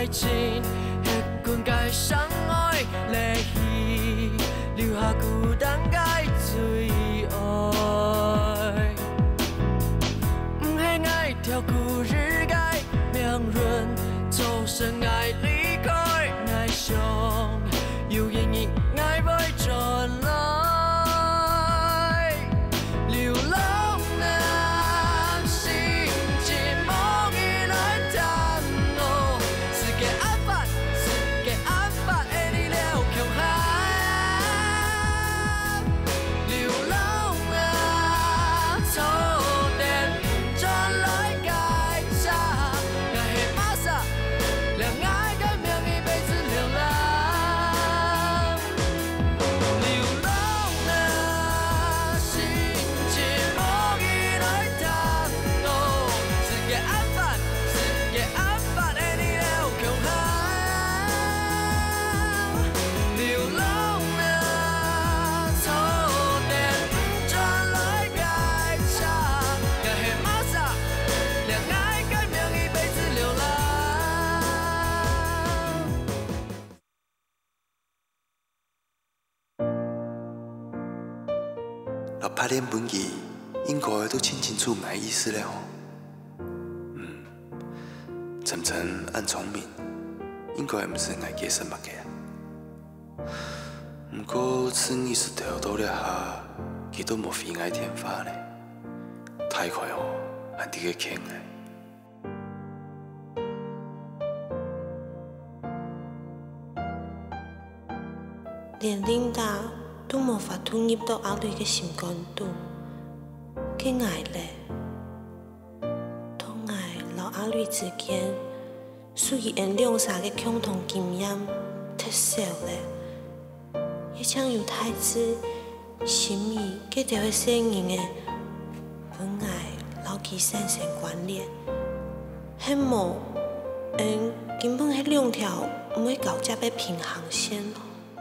爱情，迄群该伤害泪稀，留下孤单该最爱。不还爱跳故日该命运，走神爱离开，爱上有阴影爱袂转来。 流浪的心情，梦已来探路。世界安排，世界安排的你了强悍。流浪的触电转来改写，那黑马萨，让爱改命一辈子流浪。 那拍脸本记应该都清清楚楚的意思了。晨晨按聪明，应该唔是爱加什么嘅。不过此意是条到了下，佢都无非爱天花呢。太快哦，还啲个强嘅。 连琳达都无法投入到阿瑞嘅心肝度，佢爱咧，同爱老阿瑞之间，属于因两三个共同经验特色咧，亦像有太子心意佢条嘅声音嘅本爱老其产生关联，迄无因根本迄两条唔会交接嘅平衡线咯。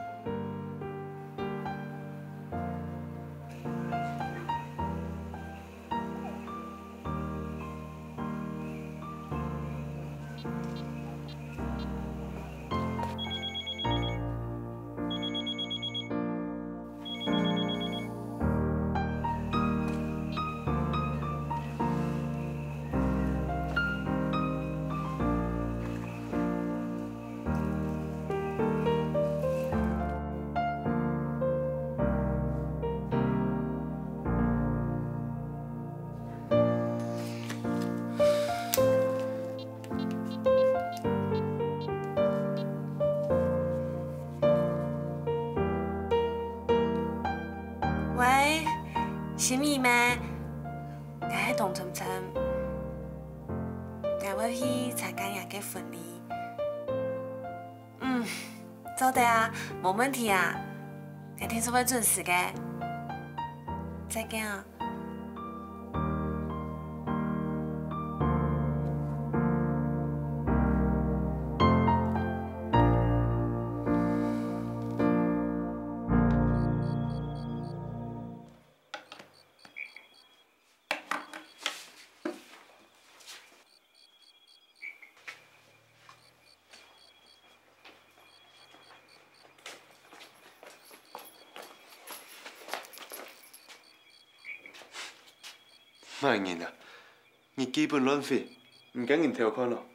喂，心怡咩？我喺同晨晨，我要去参加人嘅婚礼。走的啊，冇问题啊。我听说会准时嘅。再见啊。 卖人啊！你基本乱飞，唔赶紧条款咯。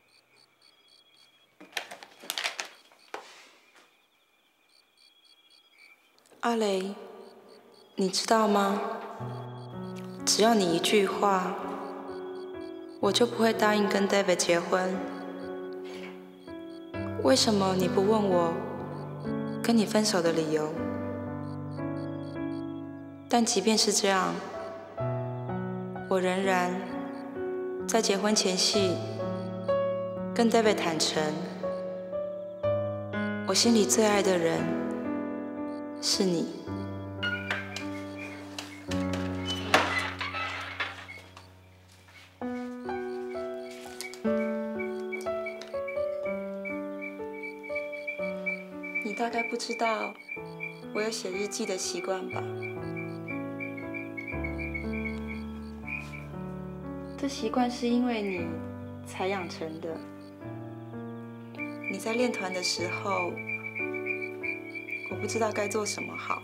阿雷，你知道吗？只要你一句话，我就不会答应跟 David 结婚。为什么你不问我跟你分手的理由？但即便是这样。 我仍然在结婚前夕跟 David 坦诚，我心里最爱的人是你。你大概不知道我有写日记的习惯吧？ 这习惯是因为你才养成的。 你在练团的时候，我不知道该做什么好，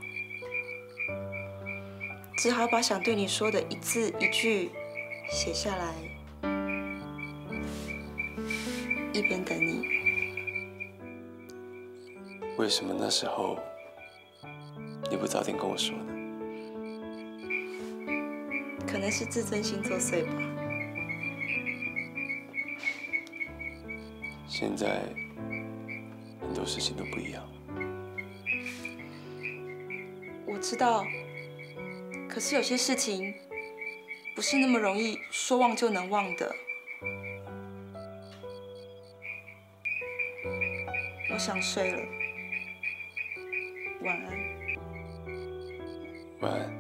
只好把想对你说的一字一句写下来，一边等你。 为什么那时候你不早点跟我说呢？ 可能是自尊心作祟吧。 现在很多事情都不一样。 我知道，可是有些事情不是那么容易说忘就能忘的。我想睡了，晚安。 晚安。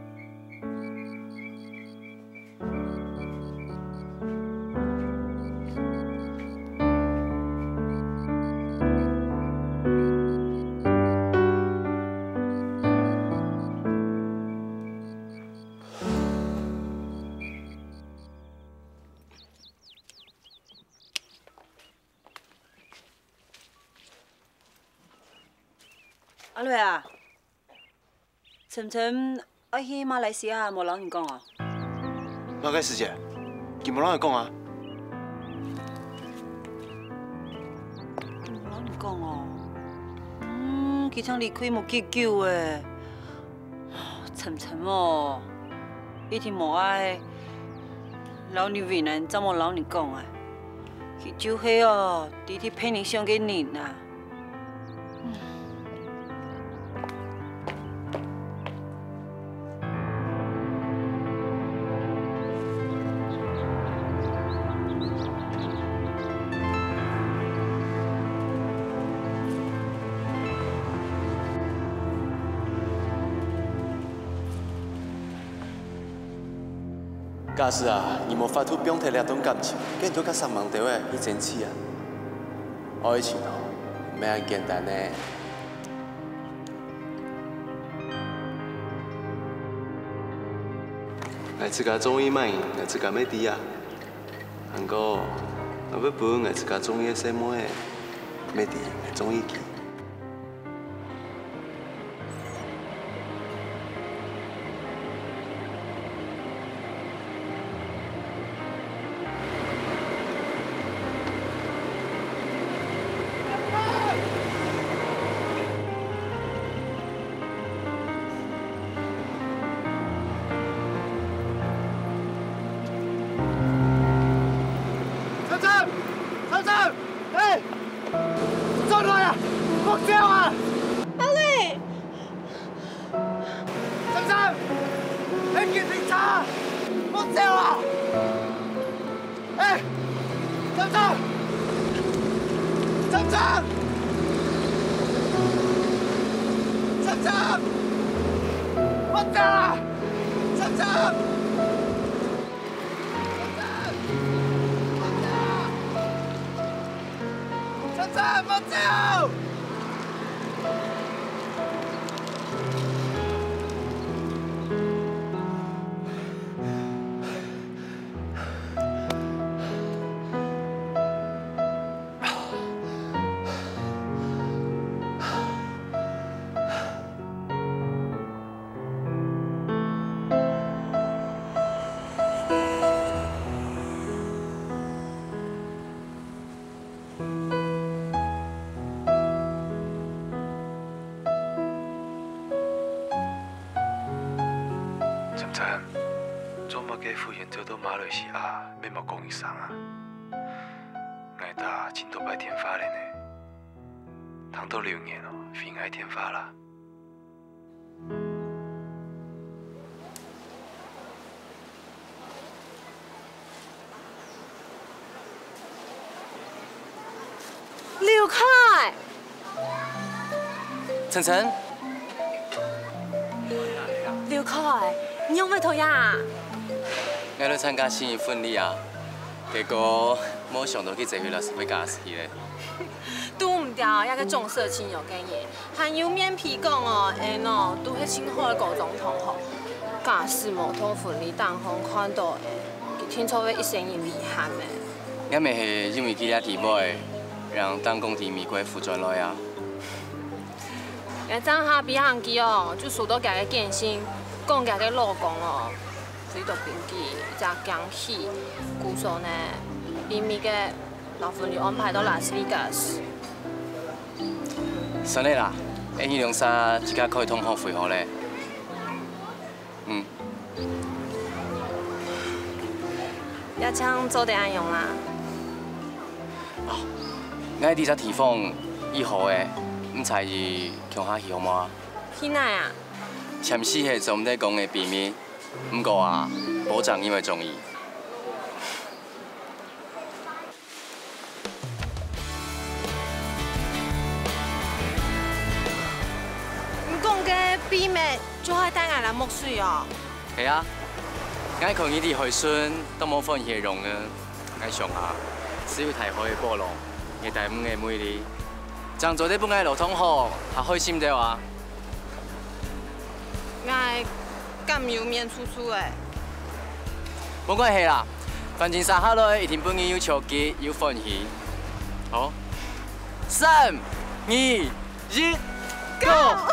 阿瑞啊，晨晨要去马来西亚，无老人讲哦。 哪个事情？佢冇人讲啊？ 无老人讲哦。佢想离开无几久诶。晨晨哦，一定无爱老你为难，怎么老你讲啊？佢就系哦，弟弟陪你想给你呐。 假使啊，你无法度表达那段感情，竟然都甲上网台话去争取啊！爱情哦，唔系咁简单呢。我自家中意买，我自家买啲啊。不过，我要分我自家中意什么诶，买啲我中意佢。赴研走到马来西亚，免莫讲一声啊！爱打真多拜天发嘞呢，通到6年哦，非爱天发啦。 刘凯， 晨晨， 刘凯，你有咩头呀？ 我去参加新义婚礼啊，结果冇想到去坐回来是要假死咧。 拄唔掉，遐个重色轻友嘅嘢，还有面皮讲哦，喏，拄迄清好嘅高总统吼，假使无通婚礼当风看到诶，佢听说要一生一厉害诶。 我咪是因为去遐地尾， 让当工地玫瑰浮转来啊。 也张下比行机哦，就数到家嘅健身，讲家嘅老公哦，水到平记，才讲起，故说呢，秘密嘅老夫就安排到拉斯维加斯。 算你啦，下去凉沙即刻可以通好回好咧。嗯。 也请做点安用啦。 哦，我伫只地方以后诶，唔才是强下去好吗？ 去哪啊？ 前四个总在讲的秘密，不过啊，保障因为中意。 你讲嘅秘密就系带俺来墨水哦。 系啊。我看伊啲去孙都冇放嘢用啊！我上下只要提好嘅菠蘿，嘅第五嘅美麗，爭做啲本嘅流通河，下開心啲話。 我咁要面粗粗嘅。 冇關係啦，反正三下來一定本日要超級要歡喜。好，3、2、1 ，Go！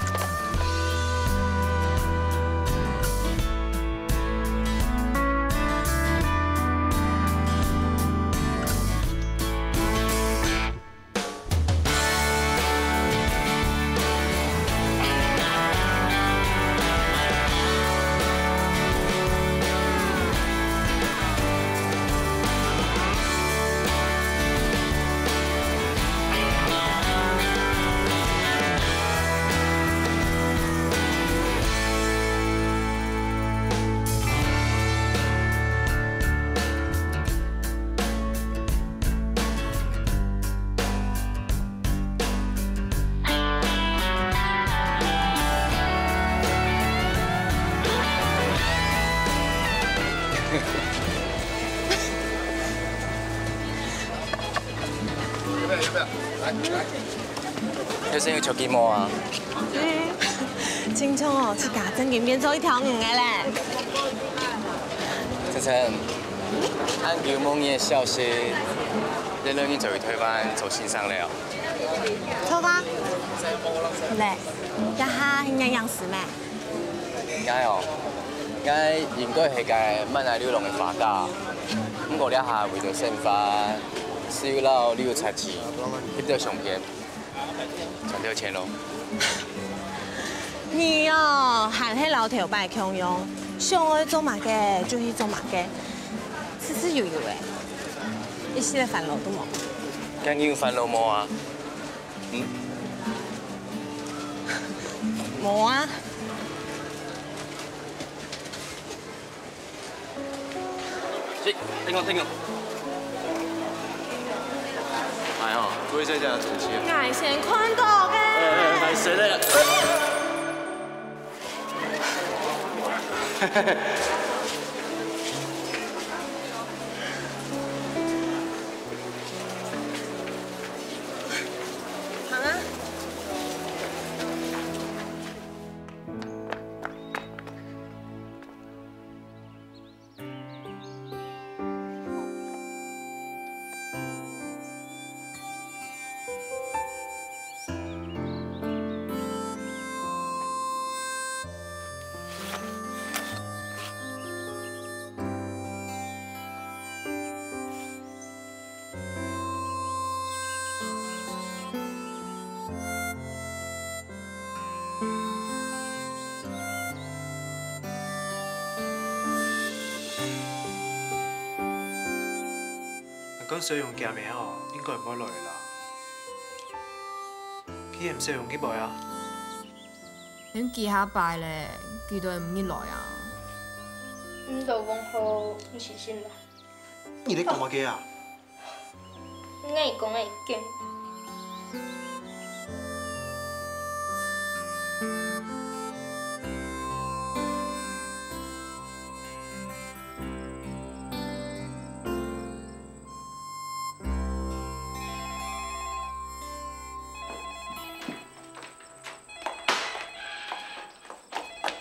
有先要超級魔啊！ 青葱哦，是家真嘅變做一條魚嘅咧。 晨晨，按叫夢嘅消息，你兩年就要退翻做先生了。 錯吧？咧，一下係樣樣事咩？ 啱哦，啱應該係個萬大流浪嘅發家，不過呢下為咗生活，需要撈呢個財錢，翕到相片，賺到錢咯。 你哦，還係老頭擺強用，想愛做乜嘅就去做乜嘅，黐黐搖搖嘅，一時嘅煩惱都冇。 梗要煩惱冇啊？嗯？ 冇啊。 聽我。係啊，會使這樣出去。 我先看到嘅。 係誰咧？ 行啊。 講使用夾名哦，應該唔可以落嚟啦。佢唔使用幾耐啊？ 你記下拜咧，記到唔易來啊。 唔到講好唔是先啦。 你講乜嘅啊？ 我講嘅勁。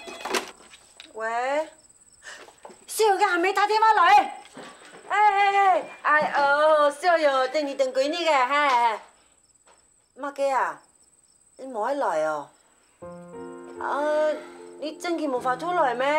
喂，小雅還沒打電話來。哎， 哎哦，小哟，等你等几日个哈？妈鸡啊，你无爱来哦？你真嘅无法出来咩？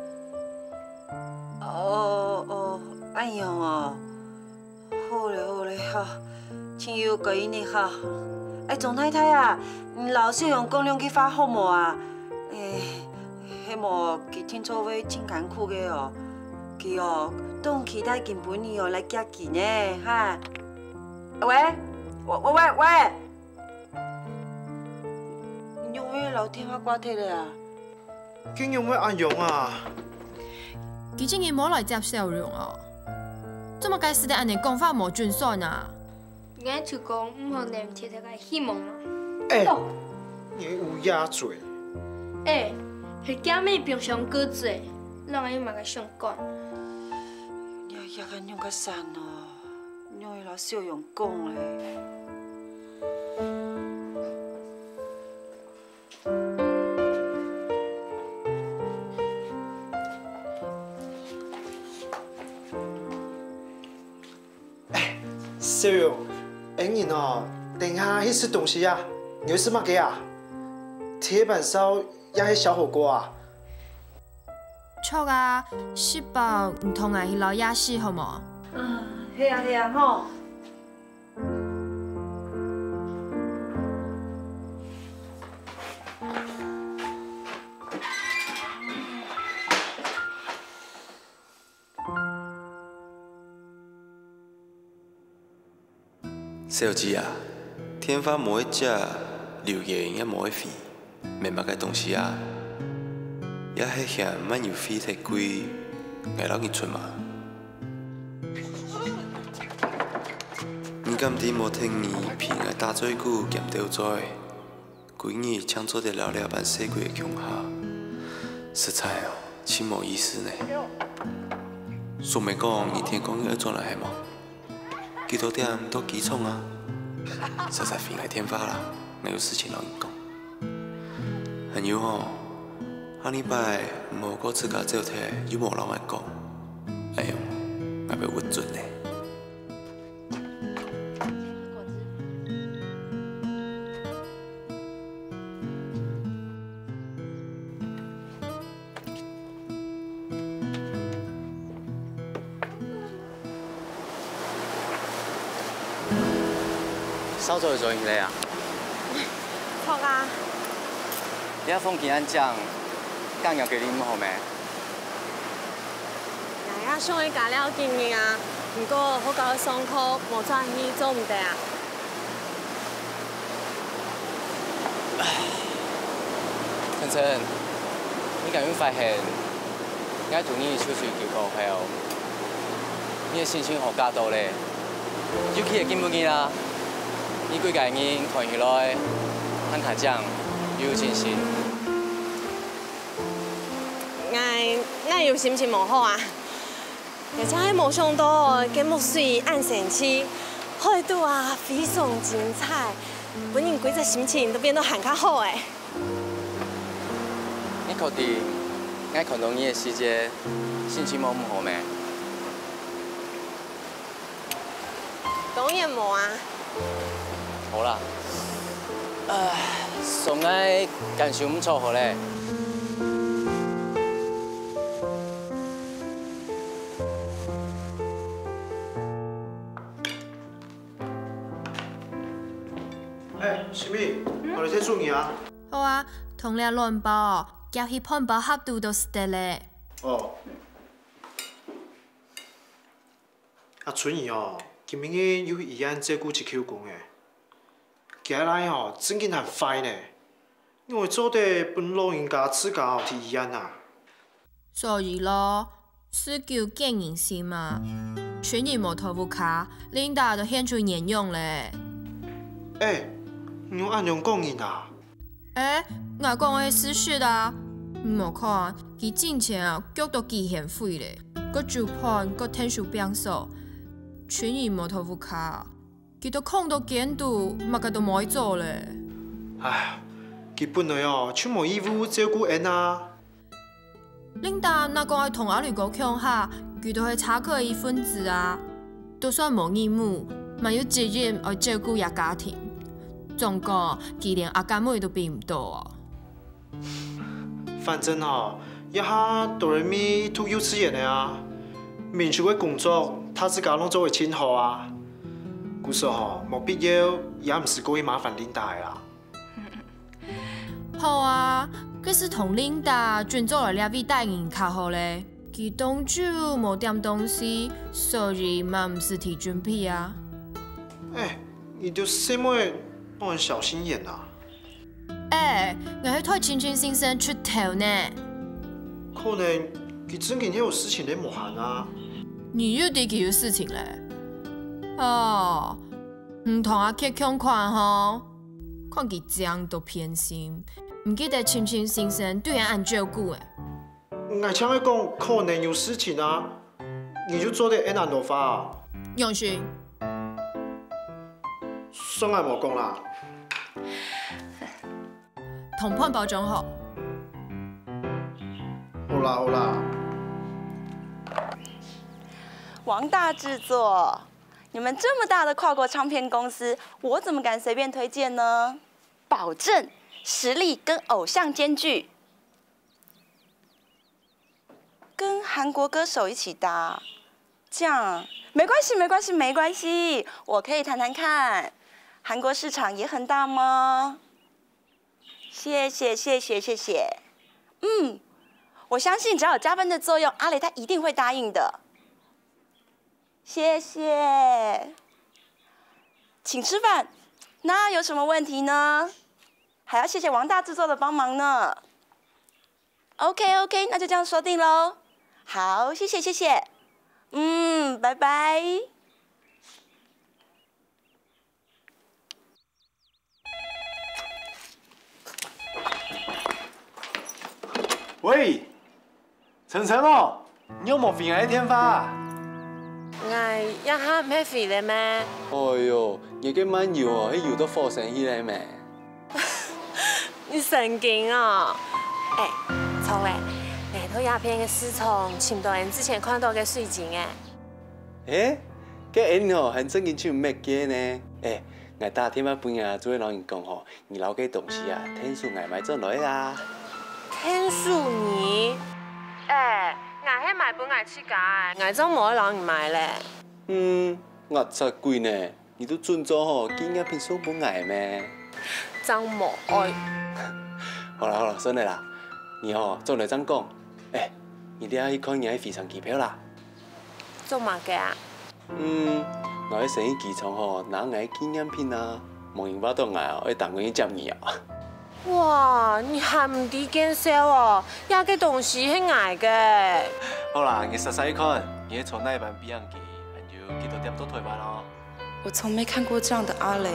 哎样哦，好嘞哈，请有几日哈？总太太啊，老小用讲两句话好无啊？迄无佢听说会真艰苦个哦，佢哦都期待根本年哦来寄件呢哈。喂，你用咩留电话挂脱了啊？ 竟用咩暗用啊？ 佢竟然冇来接小用哦，怎么解释得安尼讲法无准算啊？ 我就讲唔好连贴贴个希望嘛。 你乌鸦嘴！ 迄假妹平常过济，让伊嘛个上管。 也个用个散哦，用伊老小用讲嘞。 小勇，你哦，等下去吃东西啊？你会吃乜嘅啊？铁板烧也係小火锅啊？ 错啊，食饱唔通爱去捞夜市好无？ 係啊吼。 小姊啊，天花无一只，流言也无一飞，明白个东西啊，也系嫌慢油费太贵，挨老日出嘛。你今天无听你平个大嘴鼓咸掉在，几日抢做得了办世界的穷下，实在哦，真无意思呢。苏美讲你天公要做来系么？几多点都机冲啊！实在飞来天发啦，我有事情让你讲。还有吼，下礼拜无过自家照摕，又无人来讲，哎呦，我要屈准呢。 稍早就做完嘞啊！ 错啊！ 你阿风健安讲，讲要给你唔好咩？ 大家想去加了经验啊，不过好搞上课无转去做唔得啊。 晨晨，你敢有发现，我同你出去求过后，你的心情好加多咧，尤其係見唔見啦。你幾個人看起來，很開講，又有信心。 我有心情無好啊，而且喺冇想到嘅木水按神氣，海度啊非常精彩，本人幾隻心情都變到很較好誒。 你確定我看到你嘅世界，心情冇唔好咩？ 當然冇啊。 好啦，上愛感受唔錯好咧。 小咪，我哋在做嘢啊？ 好啊，同你亂包，夾起盤包合度都是得咧。 哦。阿春兒哦，今日嘅有醫院照顧一口工嘅。今日吼真緊很快呢，因為做得本老人家自家去醫院啊。 所以咯，是叫見人先嘛，全然無頭髮卡，領導都顯出年用咧。 你用按樣講人啊？ 我講我係事實啊，唔看佢之前啊腳都幾顯廢咧，個主盤個天數變數，全然無頭髮卡。佢都空到見到，乜嘅都冇做咧。 唉，佢本來哦，就冇義務照顧人啊。 領導那講係同阿女個強下，佢都係查佢一份子啊。 就算无义务，嘛有责任要照顾一家庭。总讲，佢连阿干妹都比唔到哦。 反正一下哆来咪读幼稚園的啊，免受嘅工作，他自家拢做會真好啊。故說冇必要，也唔是故意麻煩琳達的啦。 好啊，佢是同琳達轉做來兩位大人較好咧。佢當初冇點東西，所以嘛唔是提準備啊。 你就細妹都很小心眼啊。 我係替青青先生出頭呢。 可能佢最近有事情咧冇閒啊。 你又對佢有事情咧？唔同阿 K 強款吼，看佢這樣都偏心，唔記得青青先生對人按照顧誒。 我聽佢講可能有事情啊，你就做啲按按頭髮啊。 永勳， 算我冇講啦。 同伴包裝好。 好啦好啦。 王大制作，你们这么大的跨国唱片公司，我怎么敢随便推荐呢？保证实力跟偶像兼具，跟韩国歌手一起搭，这样没关系没关系没关系，我可以谈谈看。韩国市场也很大吗？谢谢谢谢谢谢。我相信只要有加分的作用，阿雷他一定会答应的。谢谢，请吃饭。那有什么问题呢？还要谢谢王大制作的帮忙呢。OK， 那就这样说定喽。好，谢谢谢谢。拜拜。 喂，晨晨哦，你有冇肥矮天花？ 我一下唔係肥咧咩？ 哎呦，你嘅蚊搖哦，喺搖到火成起嚟咩？ 你神經啊！錯咧，你套鴉片嘅私蟲，潛到人之前看到嘅水晶誒。 嘅人哦，很正經就唔咩嘅呢？我打電話俾啊，做老人講吼，你留嘅東西啊，天數我買咗來啊。 天數你？我係買本我自家，我真冇人買咧。 我才貴呢，你都準咗吼，見一片送本我咩？ 真冇愛。 好啦，算你啦，你做嚟真講，你哋去看人喺飛機票啦。 做乜嘅啊？ 我喺成衣機場拿我紀念品啊，冇人話到我去等我去接你啊。 哇，你還唔啲見笑哦？有嘅東西係捱嘅。 好啦，你實際看，你從那一班飛行機，還有幾多點都退班咯。 我從沒看過這樣的阿雷，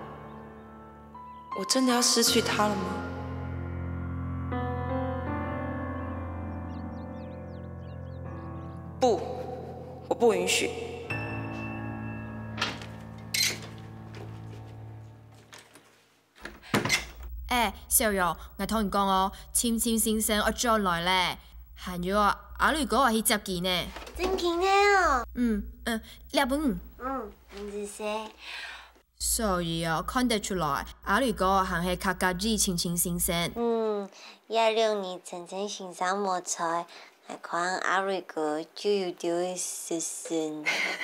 我真的要失去他了嗎？不，我不允許。 小玉，我同你講哦，青青先生我再來咧，還有阿雷哥話去接佢呢。 真勁啊！ 兩本。 唔知些。 所以看得出來，阿雷哥還係較介意青青先生。 也讓你真正欣賞冇錯，還看阿雷哥就有啲實身。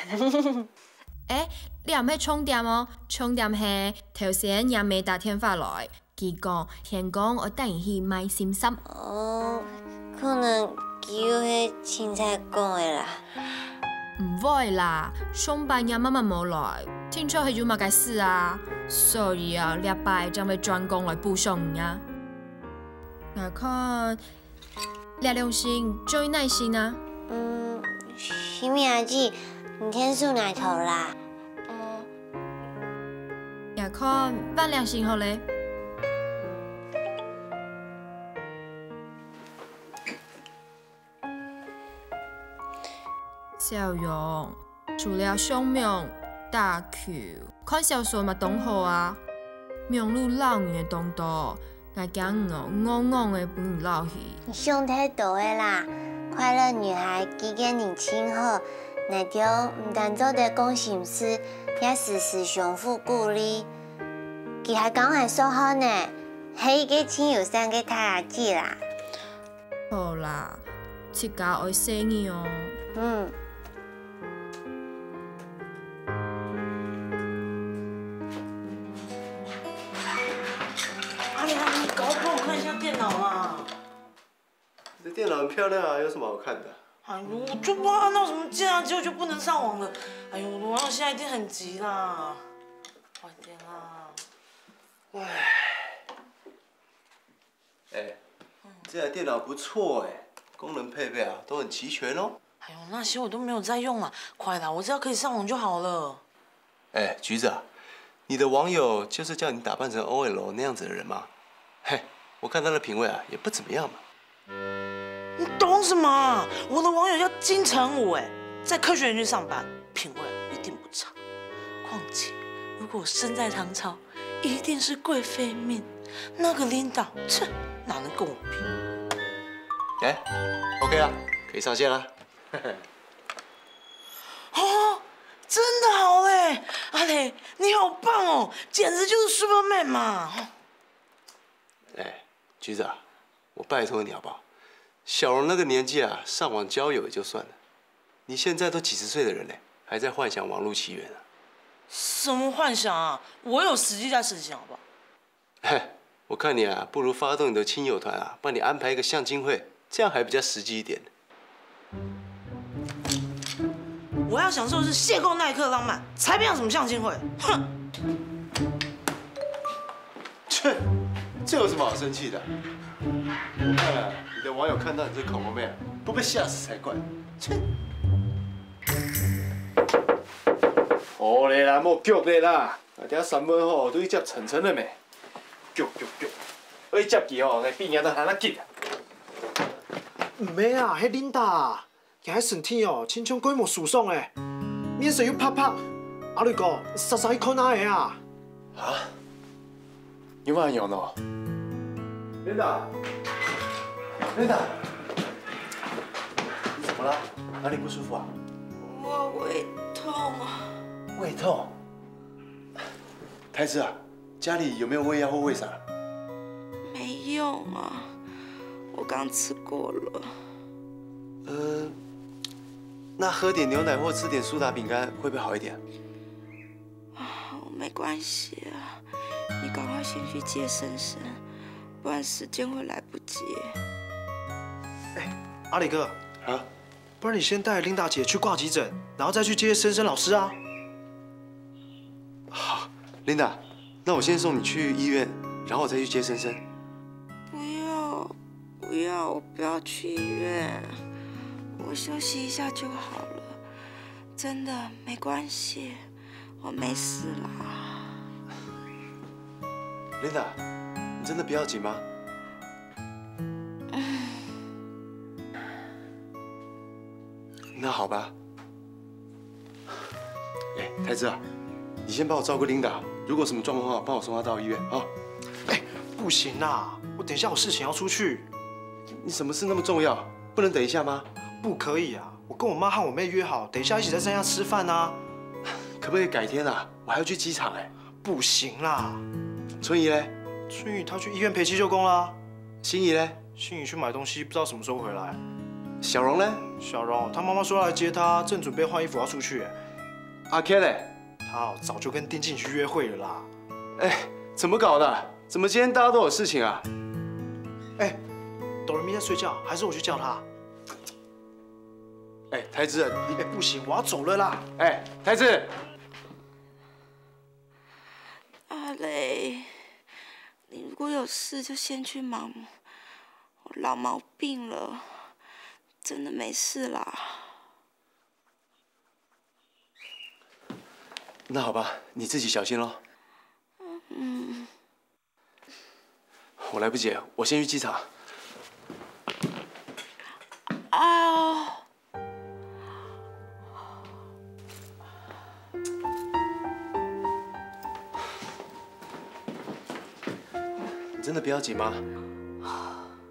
你又唔係充電哦？充電係頭先也未打電話來。佢講聽講我帶人去買心心。 可能佢又係凊彩講嘅啦。 唔會啦，上班也慢慢冇來，聽說係有乜嘅事啊，所以禮拜將會專工來補償啊。我看兩星最耐心啊。 徐明阿姐，你天數哪頭啦？ 也看半兩星好咧。小勇，除了上명打球，看小說嘛當好啊。명路老遠當多，我驚我的本老去。 你想太多的啦！快樂女孩幾個年輕好， 内着唔但做得讲心事，也时时相互鼓励。佢还讲系说好呢，系伊个亲友生个太阿姐啦。 好啦，七家爱生意哦。 嗯。 阿莲，你赶快帮我看一下电脑啦。 你的电脑很漂亮啊，有什么好看的？ 哎呦，我就不知道按到什么键啊，结果就不能上网了。哎呦，我的网友现在一定很急啦，快点啦！ 哎，这台电脑不错哎，功能配备啊都很齐全哦。 哎呦，那些我都没有在用啊，快啦，我只要可以上网就好了。 哎，橘子啊，你的网友就是叫你打扮成 OL 那样子的人吗？嘿，我看他的品味啊也不怎么样嘛。 你懂什么啊？我的网友叫金城武，哎，在科学园区上班，品味一定不差。况且，如果我生在唐朝，一定是贵妃命。那个领导，切，哪能跟我比？ 哎 ，OK 啦，可以上线啦。 哦，真的好嘞，阿磊，你好棒哦，简直就是 Superman 嘛！ 哎，橘子啊，我拜托你好不好？小荣那个年纪啊，上网交友也就算了，你现在都几十岁的人嘞，还在幻想网络奇缘啊？ 什么幻想啊？我有实际在实行，好不好？ 嘿，我看你啊，不如发动你的亲友团啊，帮你安排一个相亲会，这样还比较实际一点。 我要享受的是邂逅那一刻的浪漫，才不要什么相亲会。哼！ 切，这有什么好生气的？我看啊，你的网友看到你这口红妹啊，不被吓死才怪。切！好嘞啦，莫叫嘞啦，等下3分吼都去接晨晨了没？叫，我去接佢吼，来变样都喊得急啊！ 唔免啊，迄琳达，今日身体哦，亲像鬼魔输爽诶，面色又啪啪，阿你讲，傻傻去看哪个啊？ 啊？有没有呢？琳达，你怎么了？哪里不舒服啊？ 我胃痛啊。 胃痛？台子啊，家里有没有胃药或胃散？ 没用啊，我刚吃过了。 那喝点牛奶或吃点苏打饼干会不会好一点？ 没关系啊，你赶快先去接婶婶，不然时间会来不及。 哎，阿里哥， 啊， 不然你先带琳达姐去挂急诊，然后再去接婶婶老师啊。 好，琳达，那我先送你去医院，然后我再去接婶婶。 不要，我不要去医院，我休息一下就好了，真的没关系，我没事啦。 琳达，你真的不要紧吗？那好吧。哎，台子啊，你先帮我照顾琳达，如果什么状况的话，帮我送她到医院啊。 哎，不行啦，我等一下有事情要出去。 你什么事那么重要？不能等一下吗？ 不可以啊，我跟我妈和我妹约好，等一下一起在山下吃饭啊。 可不可以改天啊？我还要去机场哎。 不行啦。 春怡嘞？ 春雨她去医院陪急救工啦。 心怡嘞？ 心怡去买东西，不知道什么时候回来。 小荣嘞？ 小荣，她妈妈说要来接她，正准备换衣服要出去。 阿 K 嘞？ 她早就跟丁静去约会了啦。 哎，怎么搞的？怎么今天大家都有事情啊？ 哎，哆瑞咪在睡觉，还是我去叫她？ 哎，台子，你不行，我要走了啦。 哎，台子。 阿雷，你如果有事就先去忙，我老毛病了，真的没事啦。 那好吧，你自己小心喽。 嗯。 我来不及，我先去机场。 啊！ 你真的不要紧吗？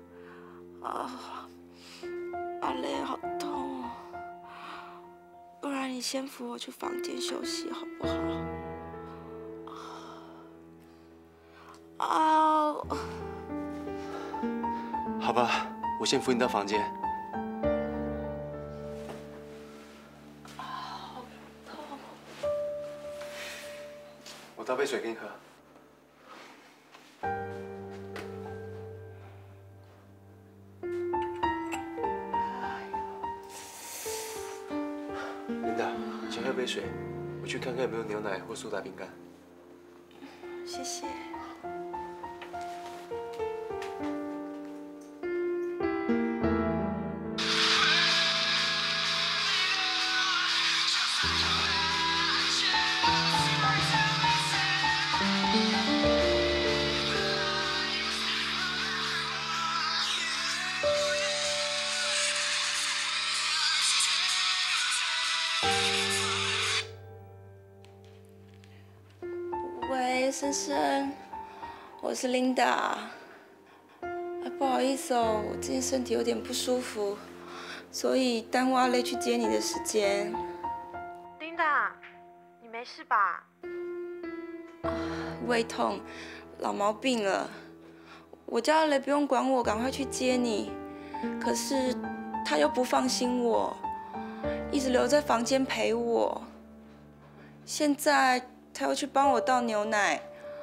阿雷好痛哦，不先扶我去房间休息，好不好？啊！ 好吧，我先扶你到房间。 好痛！ 我倒杯水给你喝。琳达，先喝杯水，我去看看有没有牛奶或苏打饼干。 谢谢。喂，森森，我是 Linda。不好意思哦，我最近身体有点不舒服，所以耽误阿雷去接你的时间。 Linda，你没事吧？ 胃痛，老毛病了。我叫阿雷不用管我，赶快去接你。可是他又不放心我，一直留在房间陪我。现在他又去帮我倒牛奶。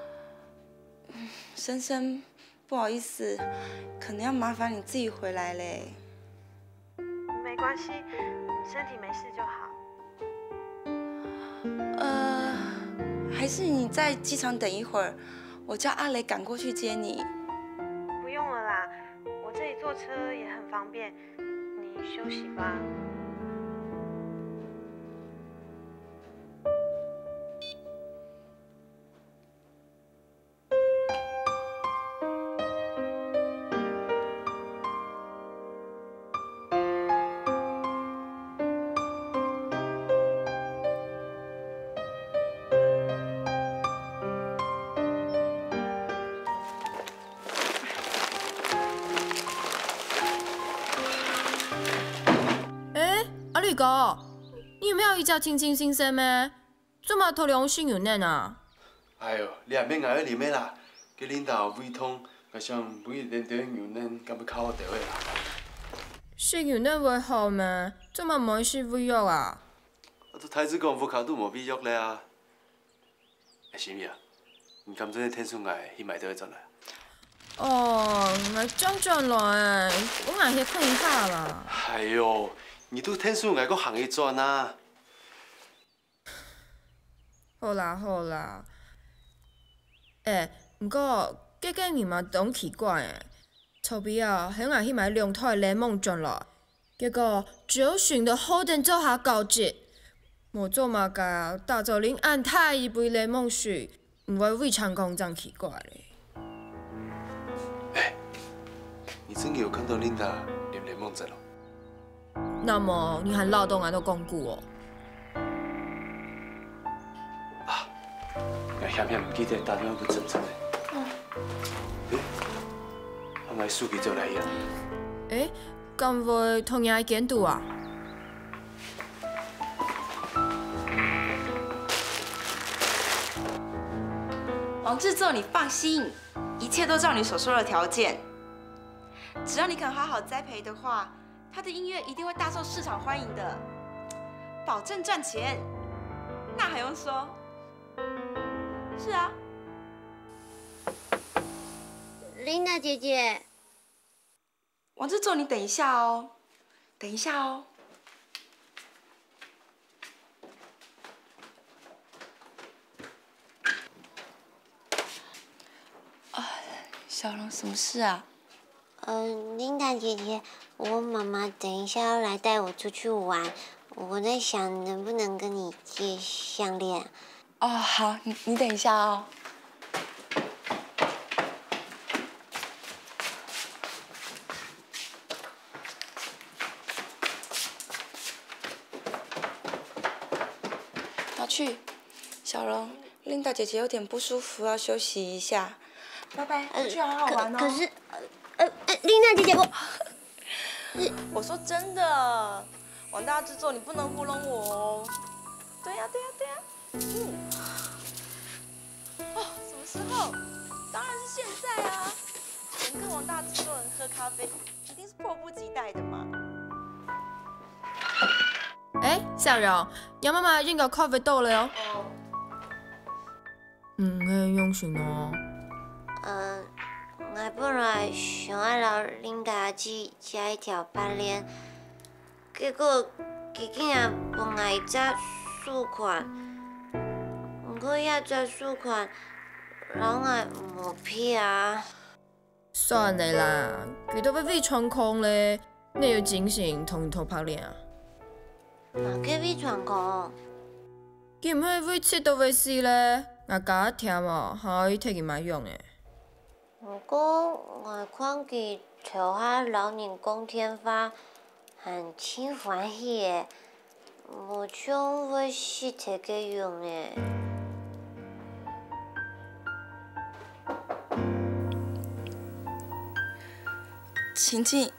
森森，不好意思，可能要麻烦你自己回来嘞。 没关系，你身体没事就好。 还是你在机场等一会儿，我叫阿雷赶过去接你。 不用了啦，我这里坐车也很方便，你休息吧。 阿绿哥，你有没有一觉清清新鲜咩？做嘛偷两信用呢啊？ 哎呦，你也免挨里面啦，给领导胃痛，加上每日点油嫩，咁要靠我调的啦。 信用呢会好咩？做嘛唔去吃胃药啊？ 我都太子讲副卡都无胃药咧啊！哎，是咪啊？你今真天数挨去买到一阵来？ 哦，我将将来，我挨去看一下啦。 哎呦！你都天数挨个行一转啊！ 好啦好啦，不过隔几年嘛拢奇怪诶，臭逼啊，向外去买两台柠檬转来，结果就选到好点做下交接，无做嘛甲大早恁按太一杯柠檬水，唔会胃肠讲真奇怪咧。 你真的有看到琳达连柠檬在了？ 那么你和老董俺都讲过哦。 啊，我险险唔记得打电话去侦查咧。阿咪书记就来呀？ 敢会同样监督啊？ 王制作，你放心，一切都照你所说的条件。只要你肯好好栽培的话，他的音乐一定会大受市场欢迎的，保证赚钱。那还用说？是啊。 琳达姐姐， 王制作，你等一下哦，等一下哦。小龙，什么事啊？ 琳达姐姐，我妈妈等一下要来带我出去玩，我在想能不能跟你借项链。 哦，好，你等一下哦。拿去，小龙，琳达姐姐有点不舒服，要休息一下。拜拜，回去好好玩哦。 可是，琳达姐姐， 我说真的，王大制作，你不能糊弄我哦。 对呀，对呀，对呀。哦，什么时候？当然是现在啊！全科王大制作人喝咖啡，一定是迫不及待的嘛。 哎，小荣，杨妈妈已经个咖啡倒了哦。迄用啥哦？ 我本来想要留恁家姐食一条白莲，结果伊竟然问我一只四款，不过遐只四款，人也无屁啊。 算了啦，佢都要胃穿空咧，你要精神同伊偷拍脸啊？ 嘛计胃穿空？ 佢唔係胃切到胃死咧，我家忝哦，可以摕去買用诶。 不过我看伊跳下老人公天花，还真欢喜诶，无像胃死摕去用诶。 晴晴，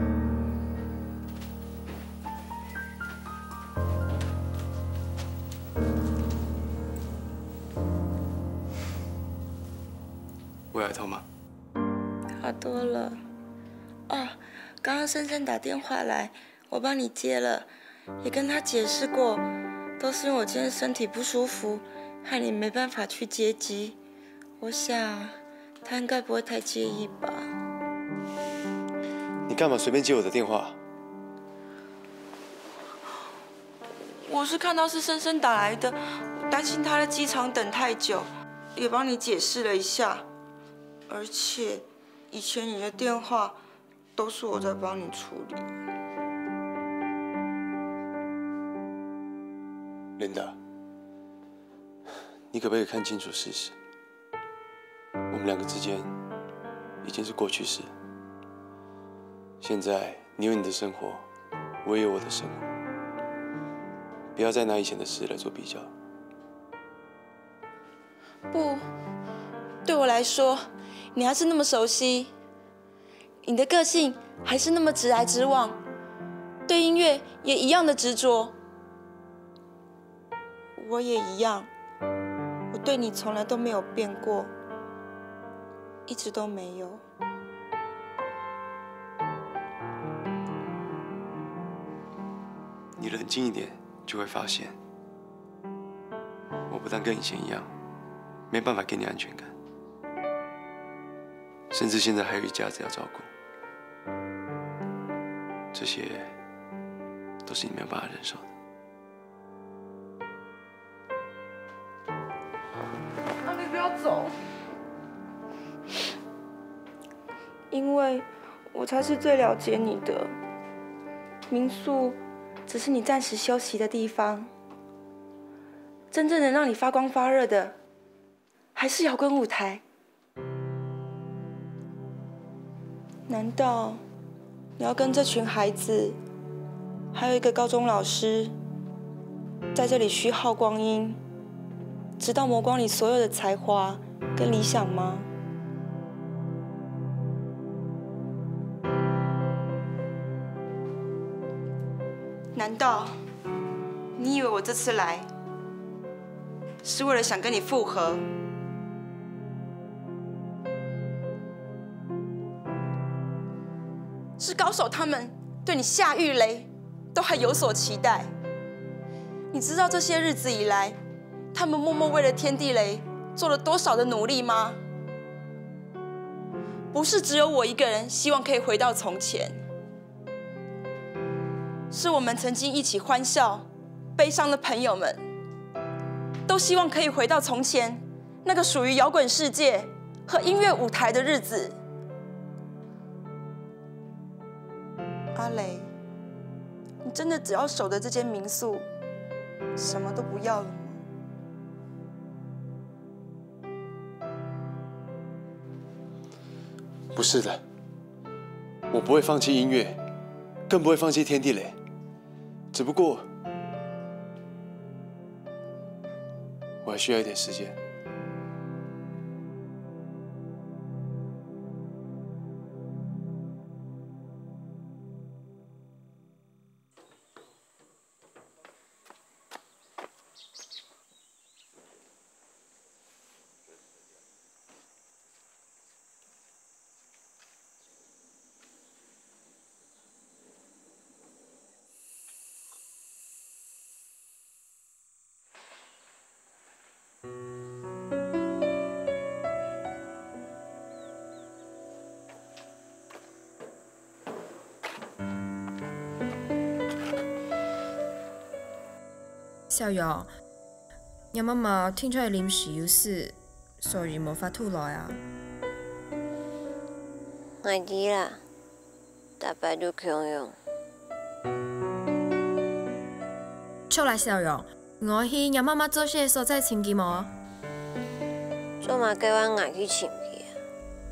胃还痛吗？ 好多了。哦，刚刚珊珊打电话来，我帮你接了，也跟她解释过，都是因为我今天身体不舒服，害你没办法去接机。我想她应该不会太介意吧。 你干嘛随便接我的电话？ 我是看到是珊珊打来的，担心她在机场等太久，也帮你解释了一下。而且以前你的电话都是我在帮你处理。 Linda，你可不可以看清楚事实？我们两个之间已经是过去式。现在你有你的生活，我也有我的生活，不要再拿以前的事来做比较。 不，对我来说，你还是那么熟悉，你的个性还是那么直来直往，对音乐也一样的执着。我也一样，我对你从来都没有变过，一直都没有。 你冷静一点，就会发现，我不但跟以前一样，没办法给你安全感，甚至现在还有一家子要照顾，这些都是你没有办法忍受的。 你不要走，因为我才是最了解你的。民宿只是你暂时休息的地方，真正能让你发光发热的，还是摇滚舞台。难道你要跟这群孩子，还有一个高中老师，在这里虚耗光阴，直到磨光你所有的才华跟理想吗？难道你以为我这次来是为了想跟你复合？是高手他们对你下御雷都还有所期待。你知道这些日子以来，他们默默为了天地雷做了多少的努力吗？不是只有我一个人希望可以回到从前。是我们曾经一起欢笑、悲伤的朋友们，都希望可以回到从前那个属于摇滚世界和音乐舞台的日子。阿雷，你真的只要守着这间民宿，什么都不要了吗？ 不是的，我不会放弃音乐，更不会放弃天地雷。只不过，我还需要一点时间。 小勇，我妈妈听出来临时有事，所以无法度来啊。 我知啦，大摆都强用。 出来，小勇，我去我妈妈做事的所在请记无？ 做嘛叫我爱去请去啊？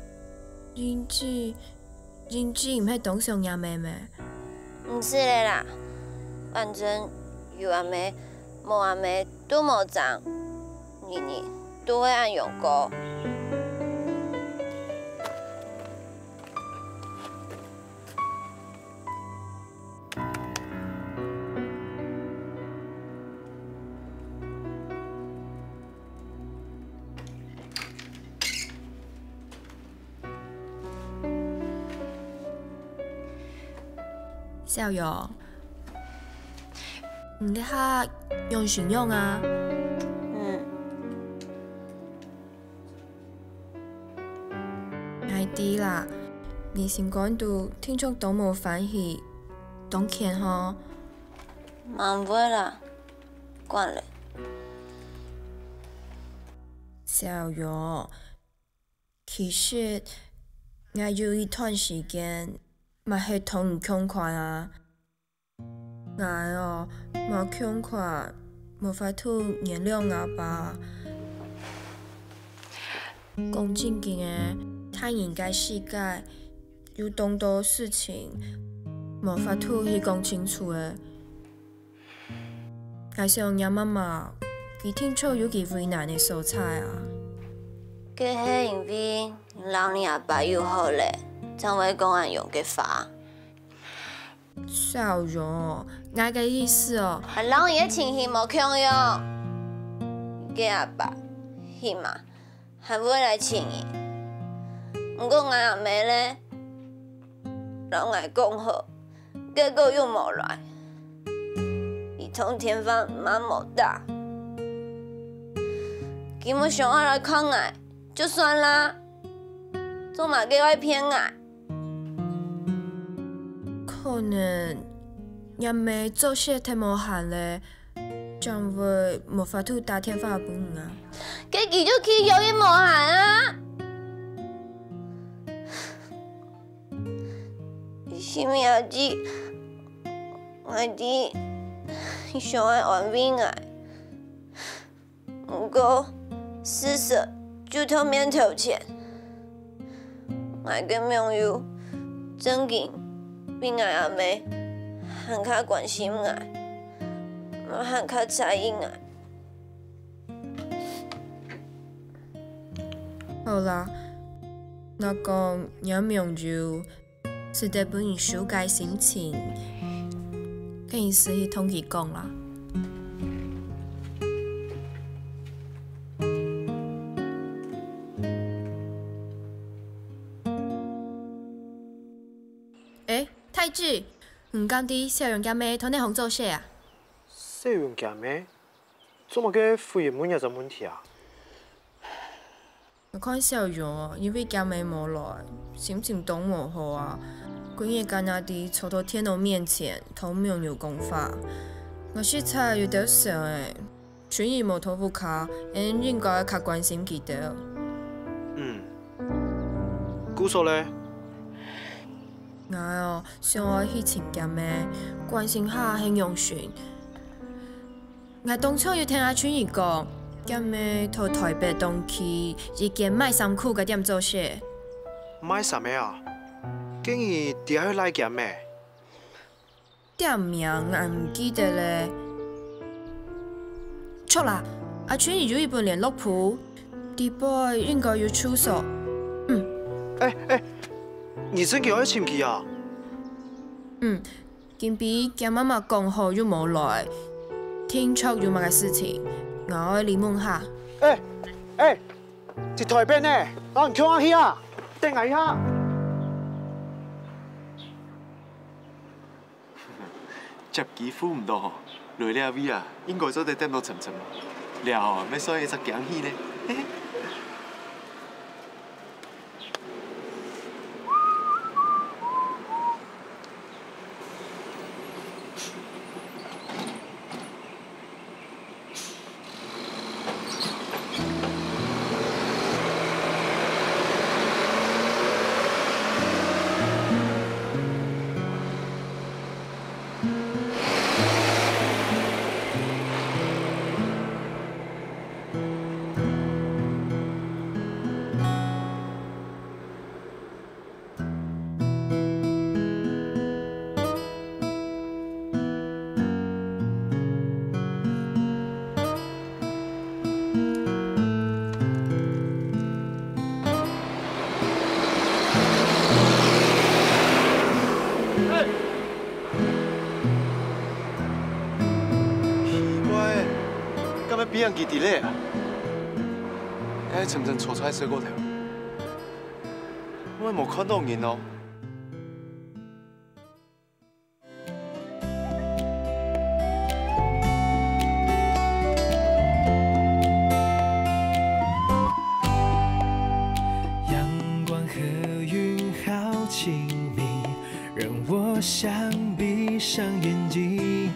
人子唔系董上阿妹咩？ 唔是嘞啦，反正有阿妹无阿妹都无脏，年年都会按用过。 小勇，你咧下用选用啊？係啲啦，你先講到聽出都冇反應，當見嗬？ 唔會啦，慣嘞。 小勇，其實我有一段時間咪係同唔窮款啊，我冇窮款，冇法度原諒我吧。講正經嘅，太人嘅世界有咁多事情，冇法度去講清楚嘅。我想我媽媽，佢聽出有幾為難嘅所在啊。 佢係因為老你阿爸有好嘞，才會講按用嘅法。 小勇，我嘅意思哦， 係老爺情緒冇強用，佢阿爸起碼係會來請伊。不過我阿妹咧，老愛講好，結果又冇來，伊通天方蠻冇大，佢冇想要來看我，就算啦，做嘛叫我騙我？ 可能阿妹做事太無限咧，將會無法度打天花板啊。 佢就佢有啲無限啊！是咪阿姊？我哋想愛安慰我，不過事實就頭面頭前，我嘅朋友曾經比我阿妹還較關心我，我還較在意我。 好啦，我講有朋友是得本人疏解心情，跟意思去同佢講啦。太子，唔講啲小楊家妹同你紅做事啊？ 小楊家妹，做乜嘅敷衍問一個問題啊？ 我看小楊哦，因為家妹冇來，心情都冇好啊。佢也干那啲坐到天龍面前，同命有講法。我實在有點想誒，全然冇頭髮卡，應該較關心佢哋。 姑嫂咧？ 我想我去請家妹，關心下慶陽船。我當初要聽阿春兒講，家妹到台北東去一間賣衫褲嘅店做事。 賣啥物啊？竟然第二來店咩？ 店名我唔記得咧。錯啦，阿春兒有一本聯絡簿，底部應該有住所。 你真叫我請佢啊？ 今比家媽媽講好又冇來，聽出有乜嘅事情，我嚟問下。 喺台北呢，我唔叫我去啊，等我一下。 接幾副唔到，來了位啊，應該做得點到沉沉。了，要所以就驚喜呢。 比人记伫咧啊！该层层错菜洗过头，我无看到人哦。 阳光和云好亲密，让我想闭上眼睛。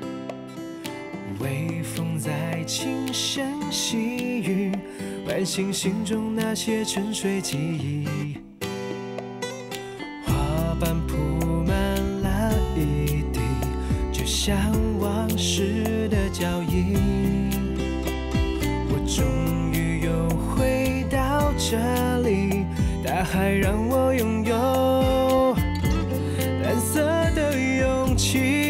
微风在轻声细语，唤醒心中那些沉睡记忆。花瓣铺满了一地，就像往事的脚印。我终于又回到这里，大海让我拥有蓝色的勇气。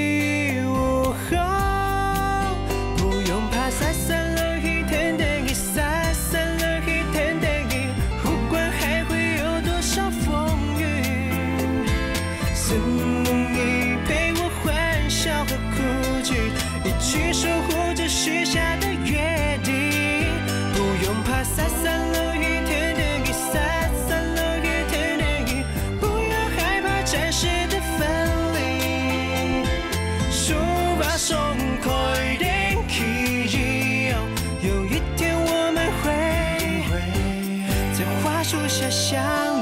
去守护着许下的约定，不用怕洒散了一天的雨，洒散了一天的雨，不要害怕暂时的分离。书把松开的记忆，有一天我们会在花树下相遇。